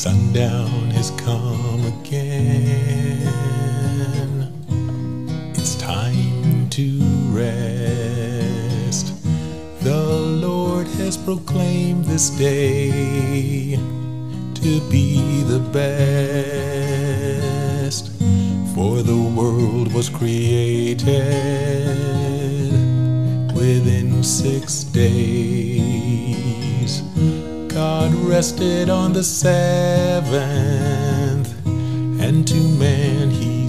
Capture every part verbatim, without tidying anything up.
Sundown has come again. It's time to rest. The Lord has proclaimed this day to be the best. For the world was created within six days. God rested on the seventh, and to man he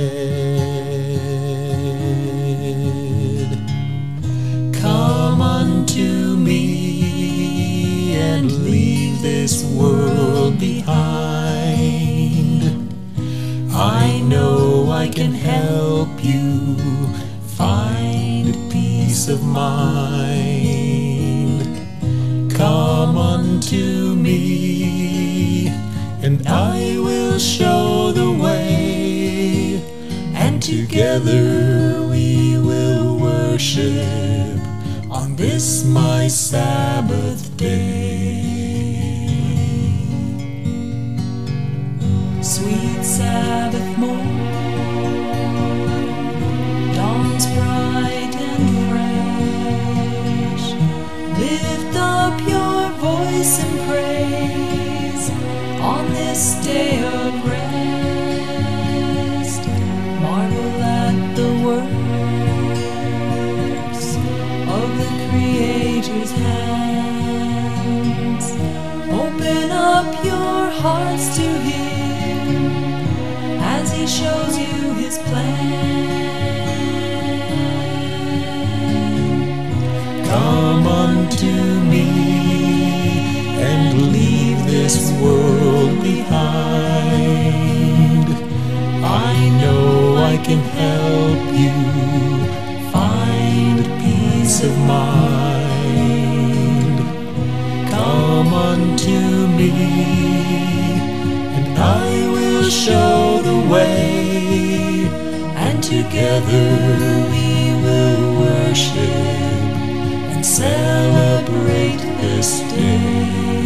said, "Come unto me and leave this world behind. I know I can help you find peace of mind. Come unto me, and I will show the way, and together we will worship on this my Sabbath day." Sweet Sabbath morn dawns bright and fresh. Lift up your voice in praise on this day of rest. Marvel at the works of the Creator's hands. Open up your hearts to Him as He shows you His plan. Come unto me and leave this world behind. I know I can help you find peace of mind. Come unto me, and I will show the way, and together we will worship and celebrate this day.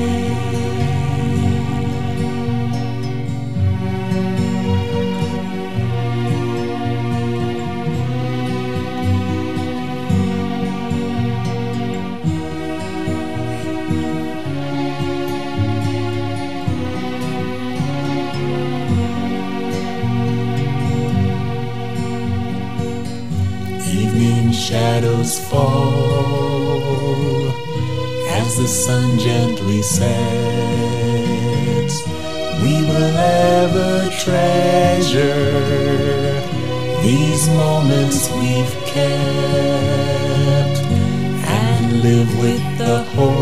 Evening shadows fall as the sun gently sets. We will ever treasure these moments we've kept, and live with the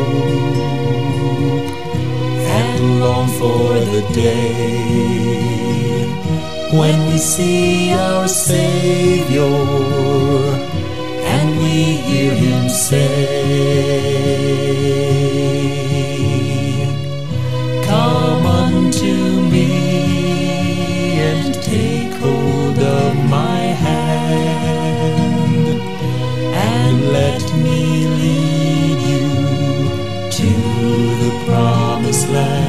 hope and long for the day when we see our Savior and we hear Him say, "Come unto me and take hold of my hand, and let me lead you to the promised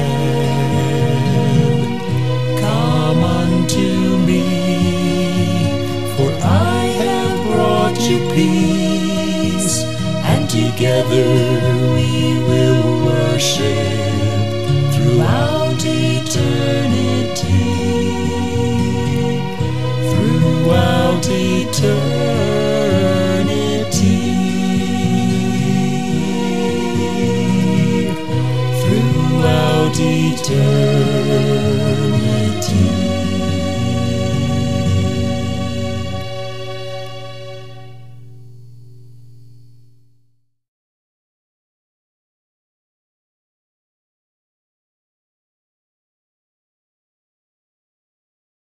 land. Come unto me, for I have brought you peace, and together we will worship throughout eternity, throughout eternity, throughout eternity."